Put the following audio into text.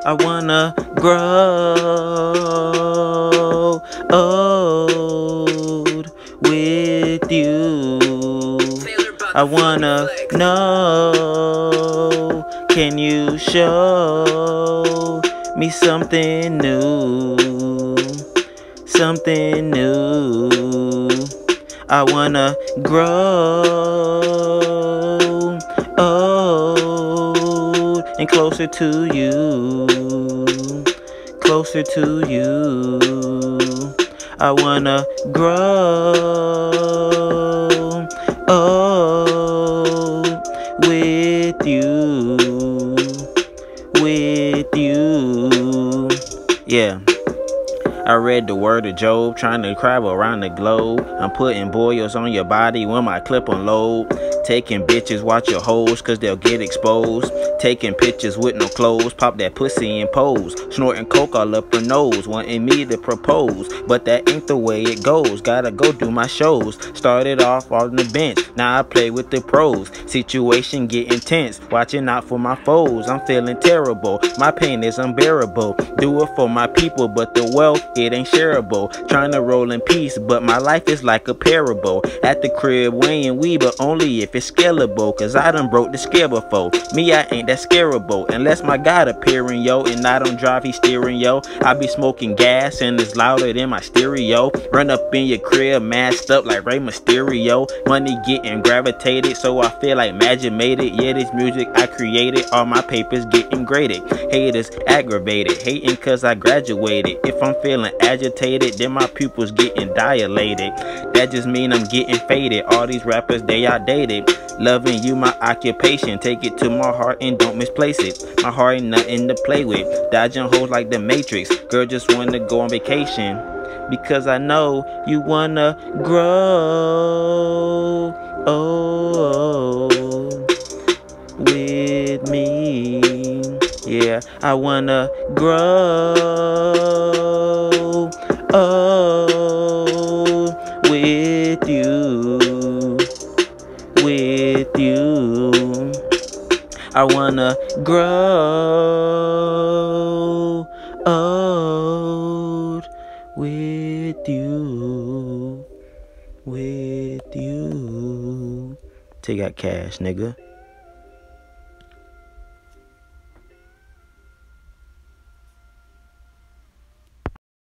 I wanna grow old with you. I wanna know, can you show me something new? Something new. I wanna grow old and closer to you. Closer to you. I wanna grow old with you. With you. Yeah. I read the word of Job, trying to travel around the globe. I'm putting boils on your body when my clip unload. Taking bitches, watch your hoes, cause they'll get exposed. Taking pictures with no clothes, pop that pussy and pose. Snorting coke all up her nose, wanting me to propose. But that ain't the way it goes, gotta go do my shows. Started off on the bench, now I play with the pros. Situation get intense, watching out for my foes. I'm feeling terrible, my pain is unbearable. Do it for my people, but the wealth, it ain't shareable. Trying to roll in peace, but my life is like a parable. At the crib weighing weed, but only if it's scalable. Cause I done broke the scale before. Me, I ain't that scareable. Unless my God appearing, yo, and I don't drive, he's steering, yo. I be smoking gas and it's louder than my stereo. Run up in your crib, masked up like Rey Mysterio. Money getting gravitated, so I feel like magic made it. Yeah, this music I created, all my papers getting graded. Haters aggravated, hating cause I graduated. If I'm feeling agitated, then my pupils getting dilated. That just mean I'm getting faded. All these rappers, they outdated. Loving you my occupation, take it to my heart and don't misplace it. My heart ain't nothing to play with, dodging hoes like the Matrix. Girl just wanna go on vacation, because I know you wanna grow old with me. Yeah, I wanna grow old with you. With you. I wanna grow old with you. With you. Taegotkash, nigga.